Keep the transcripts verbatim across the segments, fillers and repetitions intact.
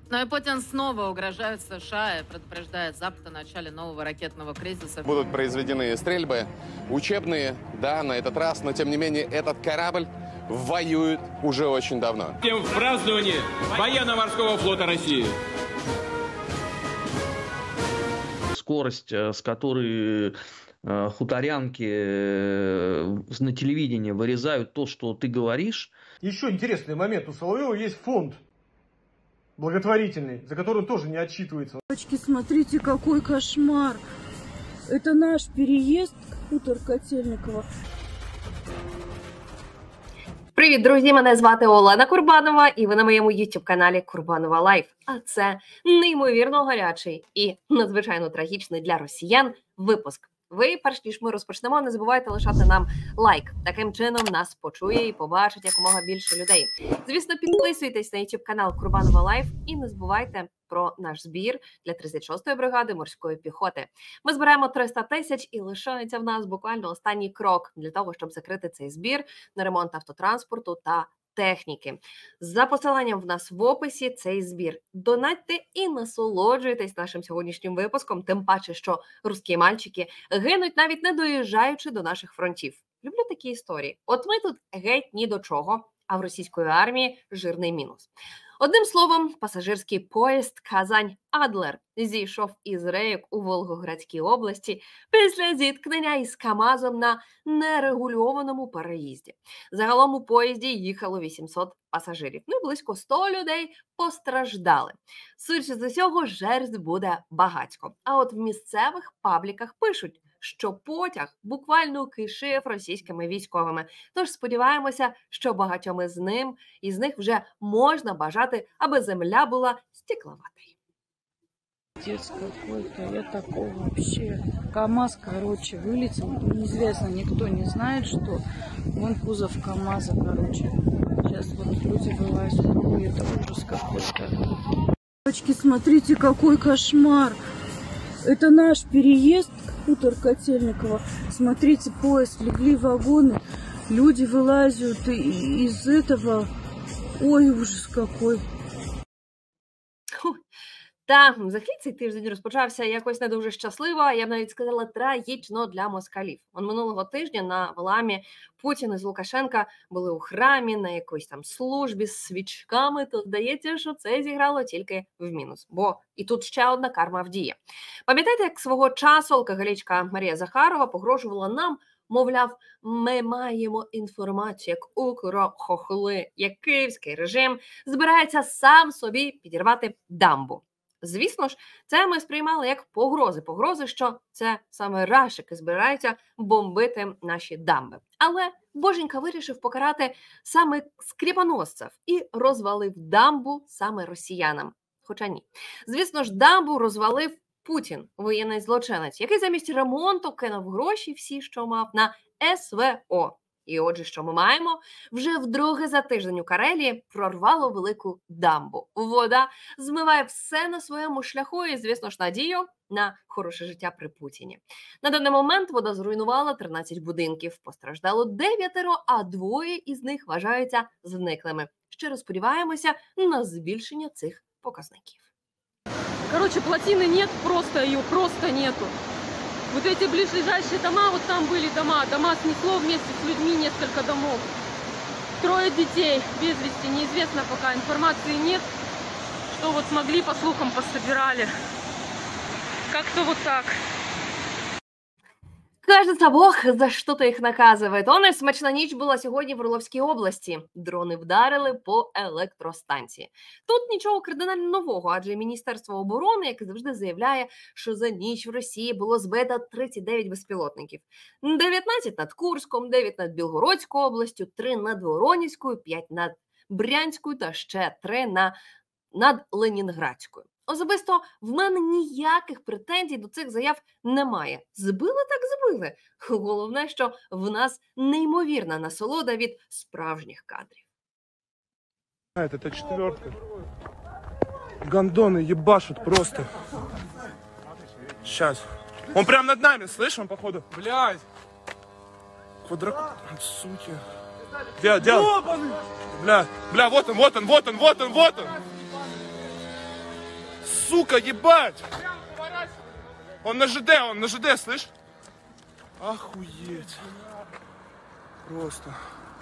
Ну и Путин снова угрожает США и предупреждает Запад о начале нового ракетного кризиса. Будут произведены стрельбы, учебные, да, на этот раз, но тем не менее этот корабль воюет уже очень давно. Тем в праздновании военно-морского флота России. Скорость, с которой хуторянки на телевидении вырезают то, что ты говоришь. Еще интересный момент. У Соловьева есть фонд благотворительный, за который он тоже не отчитывается. Девочки, смотрите, какой кошмар. Это наш переезд к хутор Котельниково. Привіт, друзі! Мене звати Олена Курбанова, і ви на моєму ютуб-каналі Курбанова Лайф. А це неймовірно гарячий і надзвичайно трагічний для росіян випуск. Ви, перш ніж ми розпочнемо, не забувайте лишати нам лайк. Таким чином нас почує і побачить якомога більше людей. Звісно, підписуйтесь на ютуб-канал Курбанова Лайф і не забувайте про наш збір для тридцять шостої бригади морської піхоти. Ми збираємо триста тисяч і лишається в нас буквально останній крок для того, щоб закрити цей збір на ремонт автотранспорту та техніки. За посиланням в нас в описі цей збір. Донатьте і насолоджуйтесь нашим сьогоднішнім випуском, тим паче, що русські мальчики гинуть навіть не доїжджаючи до наших фронтів. Люблю такі історії. От ми тут геть ні до чого, а в російської армії жирний мінус. Одним словом, пасажирський поїзд Казань-Адлер зійшов із рейок у Волгоградській області після зіткнення із КАМАЗом на нерегульованому переїзді. Загалом у поїзді їхало вісімсот пасажирів. Ну і близько сто людей постраждали. Судячи з усього, жертв буде багатько. А от в місцевих пабліках пишуть, що потяг буквально кишив російськими військовими. Тож сподіваємося, що багатьом із ним, із них вже можна бажати, аби земля була стекловатою. Отец какой-то, я такого вообще. КамАЗ, короче, вылетел. Неизвестно, никто не знает, что вон кузов КамАЗа, короче. Сейчас вот люди вылазят. Ой, это ужас какой-то. Девочки, смотрите, какой кошмар. Это наш переезд к хутор Котельниково. Смотрите, поезд, легли вагоны. Люди вылазят из этого. Ой, ужас какой. Та, взагалі цей тиждень розпочався якось не дуже щасливо, я б навіть сказала трагічно для москалів. Он минулого тижня на Валамі Путін із Лукашенка були у храмі на якоїсь там службі з свічками, то здається, що це зіграло тільки в мінус. Бо і тут ще одна карма вдіє. Пам'ятаєте, як свого часу алкоголічка Марія Захарова погрожувала нам, мовляв, ми маємо інформацію, як укрохохли, як київський режим збирається сам собі підірвати дамбу. Звісно ж, це ми сприймали як погрози. Погрози, що це саме рашики збираються бомбити наші дамби. Але Боженька вирішив покарати саме скріпоносців і розвалив дамбу саме росіянам. Хоча ні. Звісно ж, дамбу розвалив Путін, воєнний злочинець, який замість ремонту кинув гроші всі, що мав, на ес ве о. І отже, що ми маємо? Вже вдруге за тиждень у Карелії прорвало велику дамбу. Вода змиває все на своєму шляху і, звісно ж, надію на хороше життя при Путіні. На даний момент вода зруйнувала тринадцять будинків, постраждало дев'ятеро, а двоє із них вважаються зниклими. Щиро сподіваємося на збільшення цих показників. Короче, плотины нет, просто ее просто нету. Вот эти ближайшие дома, вот там были дома, дома снесло вместе с людьми несколько домов. Трое детей без вести, неизвестно пока, информации нет, что вот смогли, по слухам, пособирали. Как-то вот так. Кажется, Бог за что-то їх наказує. То не смачна ніч була сьогодні в Орловській області. Дрони вдарили по електростанції. Тут нічого кардинально нового, адже Міністерство оборони, як завжди, заявляє, що за ніч в Росії було збито тридцять дев'ять безпілотників. дев'ятнадцять над Курском, дев'ять над Білгородською областю, три над Воронезькою, п'ять над Брянською та ще три на, над Ленінградською. Особисто в мене ніяких претензій до цих заяв немає. Збили так збили. Головне, що в нас неймовірна насолода від справжніх кадрів. Это четвертка. Гондоны ебашут просто. Сейчас. Он прям над нами, слышим, походу? Блядь. Квадрат... Суки. Где, где? Бля, бля, вот он, вот он, вот он, вот он, вот он. сука, ебать! Он на ЖД, он на ЖД, слышь? Охуеть. Просто.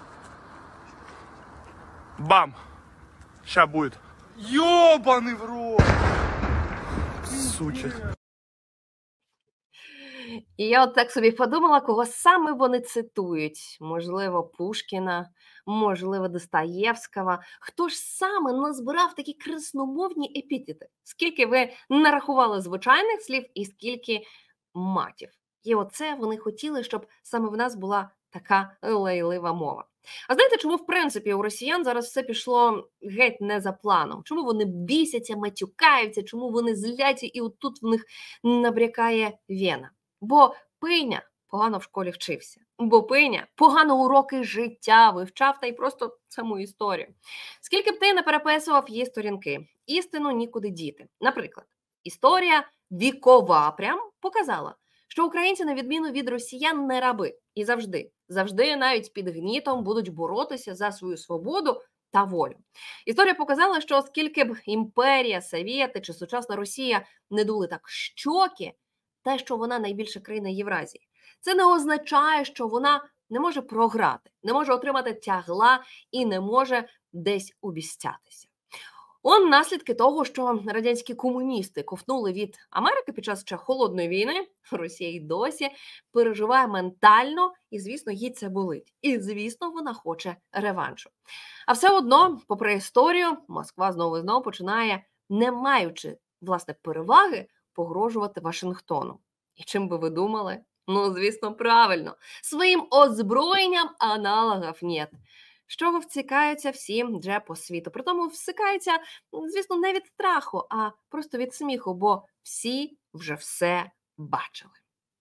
Бам! Ща будет. Ёбаный в рот! Сучек. І я от так собі подумала, кого саме вони цитують. Можливо, Пушкіна, можливо, Достоєвського. Хто ж саме назбирав такі красномовні епітети? Скільки ви нарахували звичайних слів і скільки матів? І оце вони хотіли, щоб саме в нас була така лайлива мова. А знаєте, чому, в принципі, у росіян зараз все пішло геть не за планом? Чому вони бісяться, матюкаються, чому вони зляться і отут в них набрякає вена? Бо Пиня погано в школі вчився. Бо Пиня погано уроки життя вивчав та й просто саму історію. Скільки б ти не переписував її сторінки, істину нікуди діти. Наприклад, історія вікова прям показала, що українці, на відміну від росіян, не раби. І завжди, завжди навіть під гнітом будуть боротися за свою свободу та волю. Історія показала, що оскільки б імперія, Совєти чи сучасна Росія не дули так щоки, те, що вона найбільша країна Євразії, це не означає, що вона не може програти, не може отримати тягла і не може десь обіцятися. Он наслідки того, що радянські комуністи ковтнули від Америки під час ще холодної війни, Росія й досі переживає ментально, і, звісно, їй це болить. І, звісно, вона хоче реваншу. А все одно, попри історію, Москва знову і знову починає, не маючи, власне, переваги, погрожувати Вашингтону. І чим би ви думали? Ну, звісно, правильно. Своїм озброєнням аналогів нет. З чого вцікаються всі вже по світу. Притому всикаються, звісно, не від страху, а просто від сміху, бо всі вже все бачили.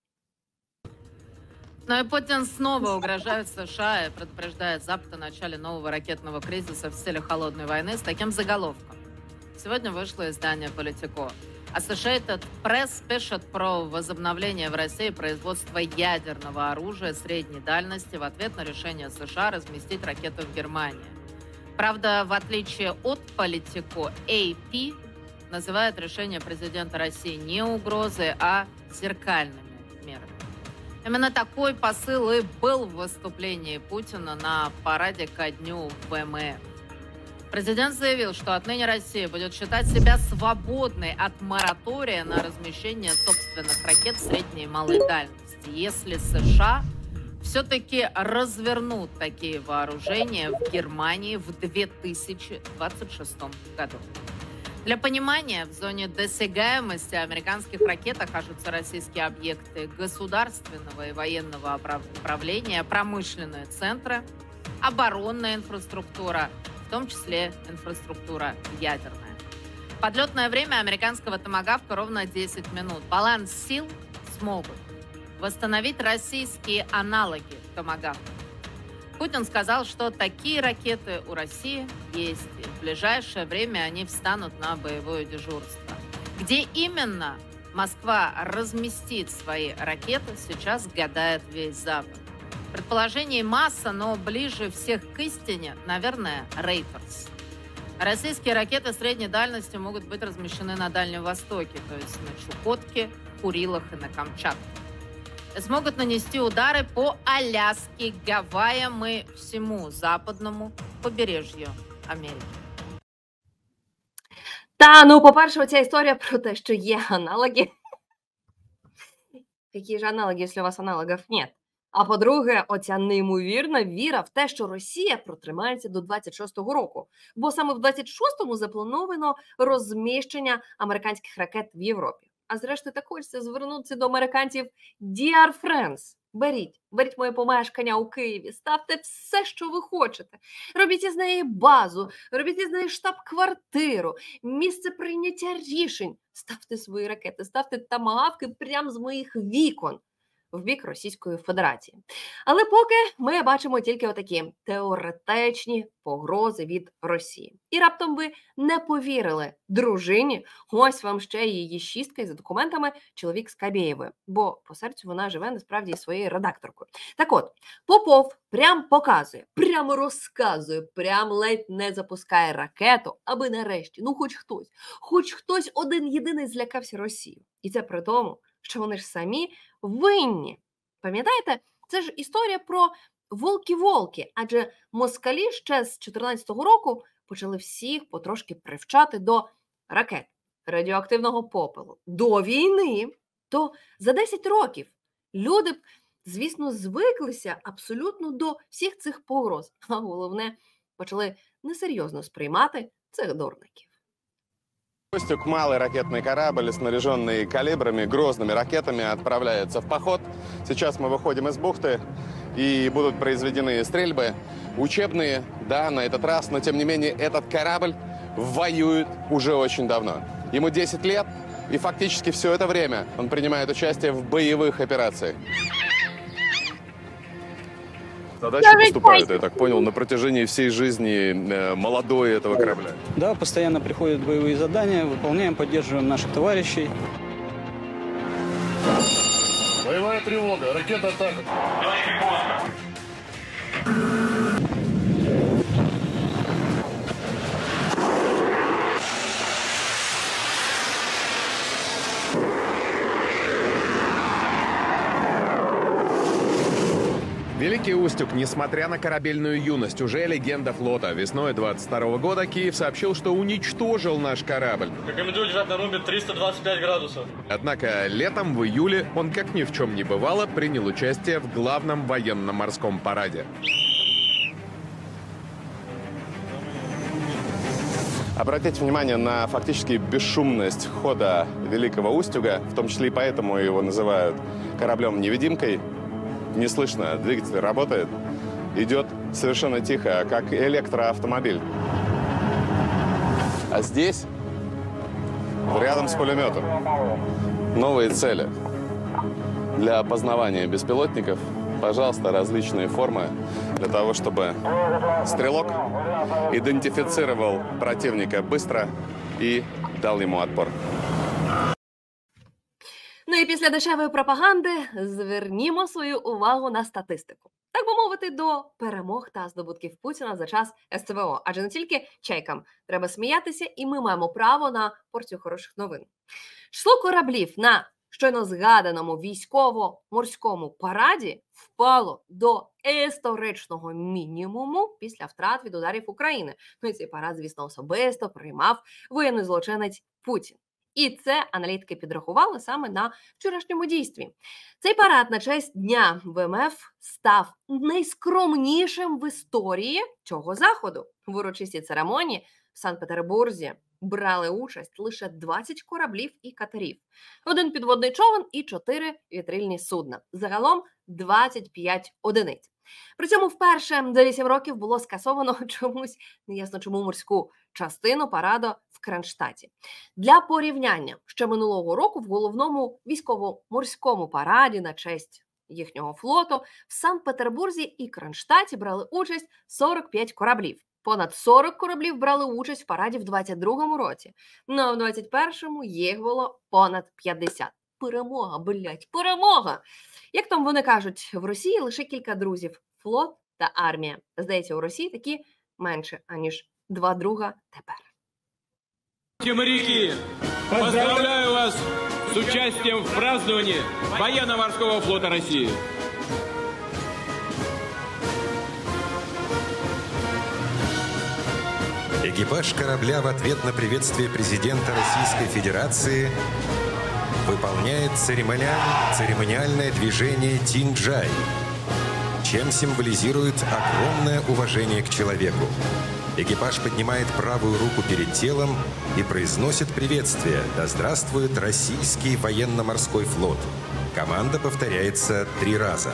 Ну и Путин снова угрожает США и предупреждает Запад о начале нового ракетного кризиса в стиле холодной войны с таким заголовком. Сегодня вышло издание «Политико». Associated Press пишет про возобновление в России производства ядерного оружия средней дальности в ответ на решение США разместить ракеты в Германии. Правда, в отличие от Politico, эй пи называет решение президента России не угрозой, а зеркальными мерами. Именно такой посыл и был в выступлении Путина на параде ко дню ВМФ. Президент заявил, что отныне Россия будет считать себя свободной от моратория на размещение собственных ракет средней и малой дальности, если США все-таки развернут такие вооружения в Германии в две тысячи двадцать шестом году. Для понимания, в зоне досягаемости американских ракет окажутся российские объекты государственного и военного управления, промышленные центры, оборонная инфраструктура, в том числе инфраструктура ядерная. Подлетное время американского томагавка ровно десять минут. Баланс сил смогут восстановить российские аналоги томагавка. Путин сказал, что такие ракеты у России есть, и в ближайшее время они встанут на боевое дежурство. Где именно Москва разместит свои ракеты, сейчас гадает весь Запад. Предположений масса, но ближе всех к истине, наверное, Рейтерс. Российские ракеты средней дальности могут быть размещены на Дальнем Востоке, то есть на Чукотке, Курилах и на Камчатке. И смогут нанести удары по Аляске, Гавайям и всему западному побережью Америки. Та, ну, по-перше, оця історія про те, що є аналоги. Які ж аналоги, якщо у вас аналогів нет? А по-друге, оця неймовірна віра в те, що Росія протримається до двадцять шостого року. Бо саме в двадцять шостому заплановано розміщення американських ракет в Європі. А зрештою, так хочеться звернутися до американців «Dear friends», беріть, беріть моє помешкання у Києві, ставте все, що ви хочете. Робіть із неї базу, робіть із неї штаб-квартиру, місце прийняття рішень. Ставте свої ракети, ставте томагавки прямо з моїх вікон. в бік Російської Федерації. Але поки ми бачимо тільки отакі теоретичні погрози від Росії. І раптом ви не повірили дружині, ось вам ще її шістка із документами чоловік з Кабєєвою, бо по серцю вона живе насправді із своєю редакторкою. Так от, Попов прям показує, прямо розказує, прям ледь не запускає ракету, аби нарешті, ну хоч хтось, хоч хтось один єдиний злякався Росію. І це при тому, що вони ж самі винні. Пам'ятаєте, це ж історія про волки-волки, адже москалі ще з чотирнадцятого року почали всіх потрошки привчати до ракет, радіоактивного попелу, до війни. То за десять років люди б, звісно, звиклися абсолютно до всіх цих погроз, а головне, почали несерйозно сприймати цих дурників. Устюг, малый ракетный корабль, снаряженный калибрами, грозными ракетами, отправляется в поход. Сейчас мы выходим из бухты, и будут произведены стрельбы. Учебные, да, на этот раз, но тем не менее этот корабль воюет уже очень давно. Ему десять лет, и фактически все это время он принимает участие в боевых операциях. Задачи поступают, я так понял, на протяжении всей жизни э, молодой этого корабля. Да, постоянно приходят боевые задания, выполняем, поддерживаем наших товарищей. Боевая тревога, ракета атака. Великий Устюг, несмотря на корабельную юность, уже легенда флота. Весной двадцать второго года Киев сообщил, что уничтожил наш корабль. Рекомендую держать на рубе триста двадцать пять градусов. Однако летом, в июле, он, как ни в чем не бывало, принял участие в главном военно-морском параде. Обратите внимание на фактически бесшумность хода Великого Устюга, в том числе и поэтому его называют кораблем-невидимкой. Не слышно, двигатель работает, идет совершенно тихо, как электроавтомобиль. А здесь, рядом с пулеметом, новые цели. Для опознавания беспилотников, пожалуйста, различные формы, для того, чтобы стрелок идентифицировал противника быстро и дал ему отпор. Ну і після дешевої пропаганди звернімо свою увагу на статистику. Так би мовити, до перемог та здобутків Путіна за час ес це ве о. Адже не тільки чайкам треба сміятися, і ми маємо право на порцію хороших новин. Число кораблів на щойно згаданому військово-морському параді впало до історичного мінімуму після втрат від ударів України. Ну і цей парад, звісно, особисто приймав воєнний злочинець Путін. І це аналітики підрахували саме на вчорашньому дійстві. Цей парад на честь Дня ве ем еф став найскромнішим в історії цього заходу. В урочистій церемонії в Санкт-Петербурзі брали участь лише двадцять кораблів і катерів, один підводний човен і чотири вітрильні судна. Загалом двадцять п'ять одиниць. При цьому вперше за вісім років було скасовано чомусь, неясно чому, морську частину параду в Кронштадті. Для порівняння, ще минулого року в головному військово-морському параді на честь їхнього флоту в Санкт-Петербурзі і Кронштадті брали участь сорок п'ять кораблів. Понад сорок кораблів брали участь в параді в двадцять другому році. Ну а в двадцять першому їх було понад п'ятдесят. Перемога, блять, перемога! Як там вони кажуть, в Росії лише кілька друзів – флот та армія. Здається, у Росії такі менше, аніж два друга тепер. Моряки, поздравляю вас с участием в праздновании военно-морского флота России. Экипаж корабля в ответ на приветствие президента Российской Федерации выполняет церемониаль... церемониальное движение Тинджай, чем символизирует огромное уважение к человеку. Экипаж поднимает правую руку перед телом и произносит приветствие: «Да здравствует российский военно-морской флот». Команда повторяется три раза.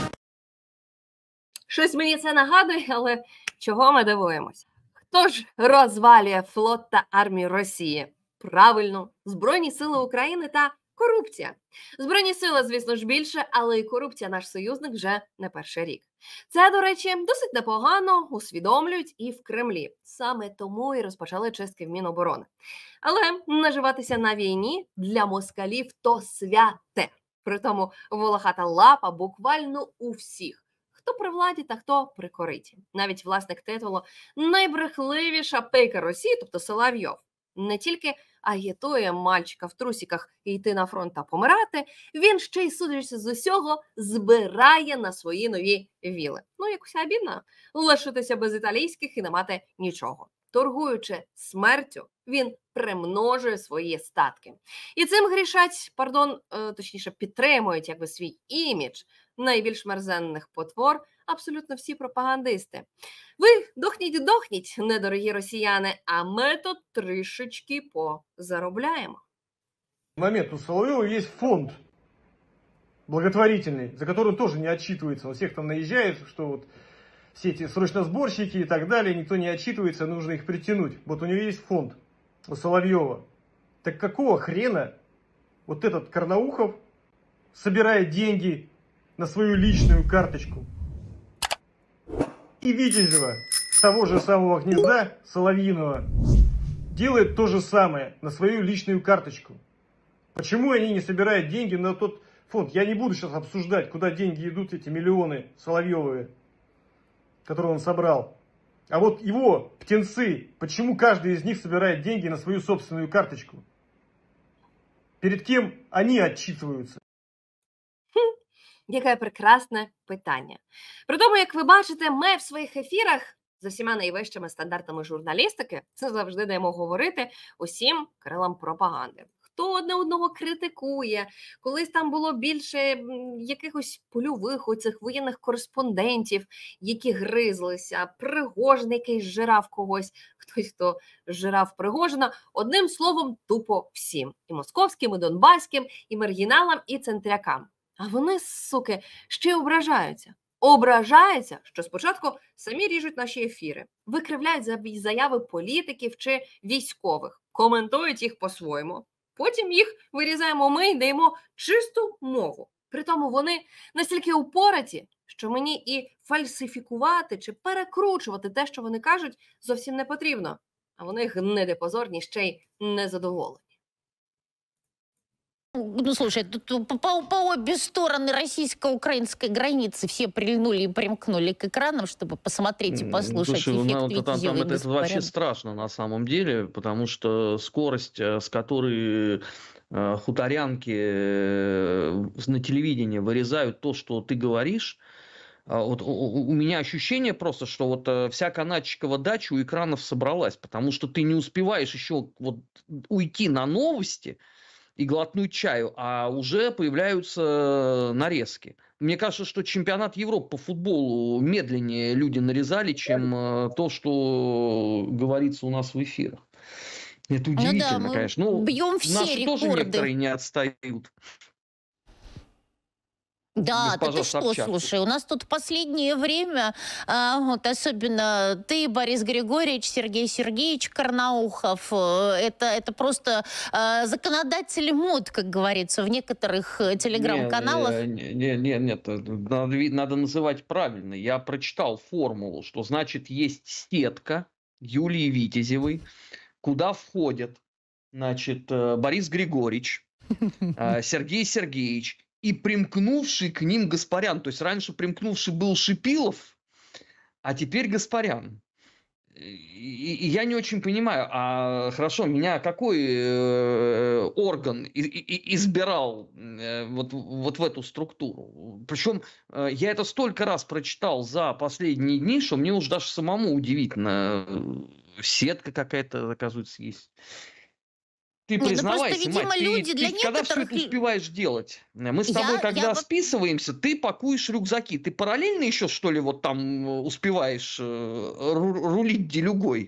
Щось мені це нагадує, але чого ми дивуємось? Хто ж розвалює флот та армію Росії? Правильно, Збройні сили України та Корупція. Збройні сили, звісно ж, більше, але і корупція наш союзник вже не перший рік. Це, до речі, досить непогано усвідомлюють і в Кремлі. Саме тому і розпочали чистки в Міноборони. Але наживатися на війні для москалів то святе. Притому волохата лапа буквально у всіх. Хто при владі та хто при кориті. Навіть власник титулу найбрехливіша пейка Росії, тобто Соловйов, не тільки агітує мальчика в трусіках йти на фронт та помирати, він ще й, судячи з усього, збирає на свої нові віли. Ну, якось обідно лишитися без італійських і не мати нічого. Торгуючи смертю, він примножує свої статки. І цим грішать, пардон, точніше підтримують якби свій імідж найбільш мерзенних потвор абсолютно всі пропагандисти. Ви дохніть, дохніть, недорогі росіяни, а ми тут трішечки позаробляємо. В момент у Соловьева есть фонд благотворительный, за который тоже не отчитывается. У всех там наезжает, что вот все эти срочносборщики и так далее, никто не отчитывается, нужно их притянуть. Вот у него есть фонд, у Соловьева. Так какого хрена вот этот Карнаухов собирает деньги на свою личную карточку? И Витязева, с того же самого гнезда Соловьиного, делает то же самое на свою личную карточку. Почему они не собирают деньги на тот фонд? Я не буду сейчас обсуждать, куда деньги идут, эти миллионы Соловьевые, которые он собрал. А вот его птенцы, почему каждый из них собирает деньги на свою собственную карточку? Перед кем они отчитываются? Яке прекрасне питання. При тому, як ви бачите, ми в своїх ефірах з усіма найвищими стандартами журналістики це завжди даємо говорити усім крилам пропаганди. Хто одне одного критикує, колись там було більше якихось польових оцих воєнних кореспондентів, які гризлися, Пригожин, який жирав когось, хтось, хто жирав Пригожина. Одним словом, тупо всім. І московським, і донбаським, і маргіналам, і центрякам. А вони, суки, ще й ображаються. Ображаються, що спочатку самі ріжуть наші ефіри, викривляють заяви політиків чи військових, коментують їх по-своєму. Потім їх вирізаємо ми і даємо чисту мову. Притому вони настільки упораті, що мені і фальсифікувати чи перекручувати те, що вони кажуть, зовсім не потрібно. А вони гниди позорні ще й незадоволені. Ну, слушай, тут по, по обе стороны российско-украинской границы все прильнули и примкнули к экранам, чтобы посмотреть и послушать. Слушай, эффект ну, там, там это, это вообще страшно на самом деле, потому что скорость, с которой э, хуторянки э, на телевидении вырезают то, что ты говоришь, э, вот, у, у меня ощущение просто, что вот э, вся канадчикова дача у экранов собралась, потому что ты не успеваешь еще вот уйти на новости и глотнуть чаю, а уже появляются нарезки. Мне кажется, что чемпионат Европы по футболу медленнее люди нарезали, чем э, то, что говорится у нас в эфирах. Это удивительно, ну да, конечно. Ну, бьем все наши рекорды. Тоже некоторые не отстают. Да, да ты что, Собчак. Слушай, у нас тут в последнее время, а, вот особенно ты, Борис Григорьевич, Сергей Сергеевич Карнаухов, это, это просто а, законодатель мод, как говорится, в некоторых телеграм-каналах. Нет, нет, нет, нет, надо, надо называть правильно. Я прочитал формулу, что значит есть сетка Юлии Витязевой, куда входят, значит, Борис Григорьевич, Сергей Сергеевич, и примкнувший к ним Гаспарян. То есть раньше примкнувший был Шипилов, а теперь Гаспарян. И, и я не очень понимаю, а хорошо, меня какой э, орган и, и, избирал э, вот, вот в эту структуру? Причем э, я это столько раз прочитал за последние дни, что мне уже даже самому удивительно. Сетка какая-то, оказывается, есть. Ты Нет, признавайся, ну мать, люди ты, для ты когда все это успеваешь делать? Мы с тобой, я, когда я... списываемся, ты пакуешь рюкзаки. Ты параллельно еще, что ли, вот там успеваешь рулить делюгой?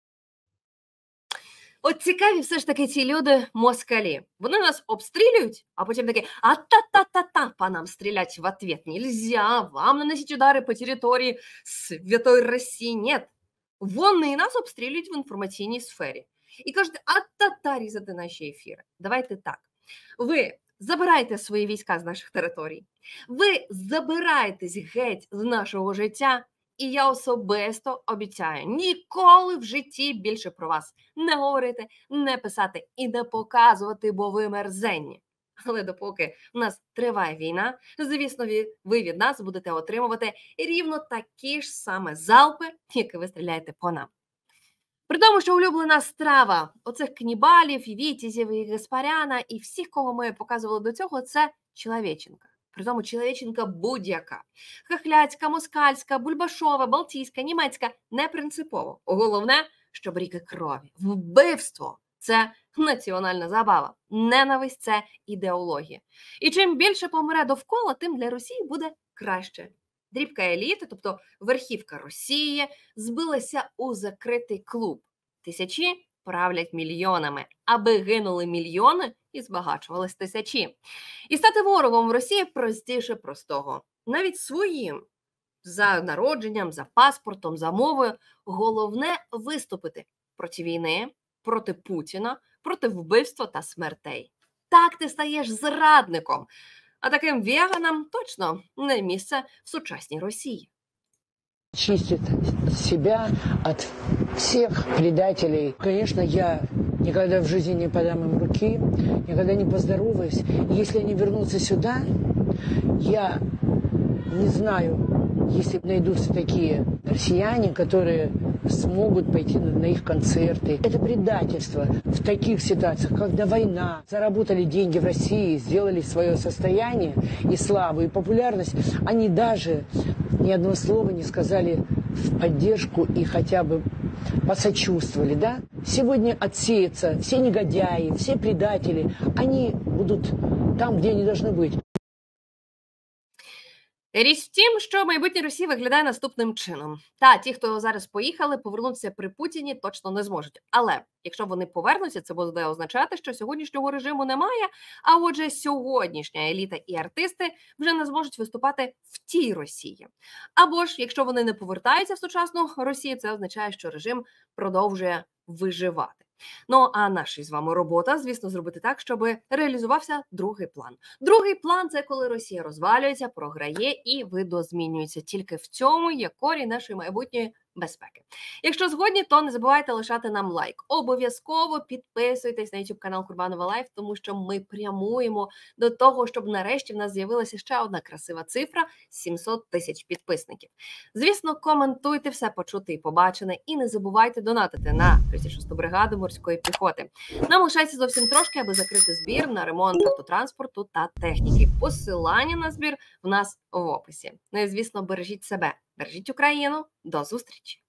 От цікаві все ж таки ці люди москалі. Вони нас обстрілюють, а потім такі, а та-та-та-та, по нам стрілять в ответ нельзя, вам наносить удари по території Святої Росії. Нет. Вони нас обстрілюють в інформаційній сфері. І кажуть, а та-та різати наші ефіри. Давайте так. Ви забирайте свої війська з наших територій, ви забирайтесь геть з нашого життя, і я особисто обіцяю ніколи в житті більше про вас не говорити, не писати і не показувати, бо ви мерзенні. Але допоки в нас триває війна, звісно, ви від нас будете отримувати рівно такі ж саме залпи, які ви стріляєте по нам. При тому, що улюблена страва оцих канібалів, і вітязів, і Гаспаряна, і всіх, кого ми показували до цього, це чоловіченка. При тому чоловіченка будь-яка. Хохляцька, москальська, бульбашова, балтійська, німецька – не принципово. Головне, щоб ріки крові. Вбивство – це національна забава. Ненависть – це ідеологія. І чим більше помре довкола, тим для Росії буде краще. Дрібка еліти, тобто верхівка Росії, збилася у закритий клуб. Тисячі правлять мільйонами, аби гинули мільйони і збагачувались тисячі. І стати ворогом в Росії простіше простого. Навіть своїм. За народженням, за паспортом, за мовою. Головне виступити проти війни, проти Путіна, проти вбивства та смертей. Так ти стаєш зрадником. А таким веганам точно не місце в сучасній Росії. Чистит себя от всех предателей. Конечно, я никогда в жизни не подам им руки, никогда не поздороваюсь. Если они вернутся сюда, я не знаю, если найдутся такие россияне, которые смогут пойти на их концерты. Это предательство в таких ситуациях, когда война, заработали деньги в России, сделали свое состояние и славу, и популярность. Они даже ни одного слова не сказали в поддержку и хотя бы посочувствовали, да? Сегодня отсеются все негодяи, все предатели. Они будут там, где они должны быть. Річ в тім, що майбутнє Росії виглядає наступним чином. Та, ті, хто зараз поїхали, повернутися при Путіні точно не зможуть. Але якщо вони повернуться, це буде означати, що сьогоднішнього режиму немає, а отже сьогоднішня еліта і артисти вже не зможуть виступати в тій Росії. Або ж, якщо вони не повертаються в сучасну Росію, це означає, що режим продовжує виживати. Ну, а наша з вами робота, звісно, зробити так, щоб реалізувався другий план. Другий план – це коли Росія розвалюється, програє і видозмінюється. Тільки в цьому є корінь нашої майбутньої безпеки. Якщо згодні, то не забувайте лишати нам лайк. Обов'язково підписуйтесь на YouTube канал Курбанова Лайф, тому що ми прямуємо до того, щоб нарешті в нас з'явилася ще одна красива цифра – сімсот тисяч підписників. Звісно, коментуйте все почуте і побачене і не забувайте донатити на тридцять шосту бригаду морської піхоти. Нам лишається зовсім трошки, аби закрити збір на ремонт автотранспорту та техніки. Посилання на збір в нас в описі. Ну і, звісно, бережіть себе, бережіть Україну. До зустрічі!